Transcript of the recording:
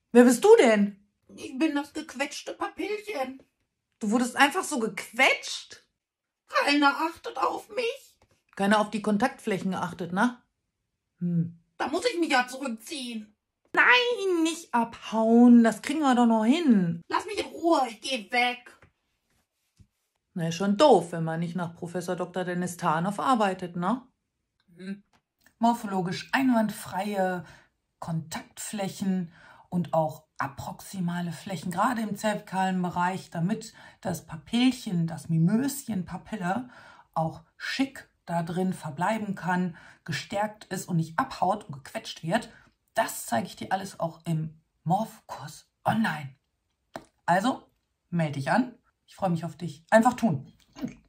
Wer bist du denn? Ich bin das gequetschte Papillchen. Du wurdest einfach so gequetscht? Keiner achtet auf mich. Keiner auf die Kontaktflächen geachtet, ne? Da muss ich mich ja zurückziehen. Nein, nicht abhauen. Das kriegen wir doch noch hin. Lass mich in Ruhe, ich gehe weg. Na, ist schon doof, wenn man nicht nach Professor Dr. Dennis Tarnow arbeitet, ne? Morphologisch einwandfreie Kontaktflächen und auch approximale Flächen, gerade im zervikalen Bereich, damit das Papillchen, das Mimöschen Papille, auch schick da drin verbleiben kann, gestärkt ist und nicht abhaut und gequetscht wird. Das zeige ich dir alles auch im Morphkurs online. Also, melde dich an. Ich freue mich auf dich. Einfach tun.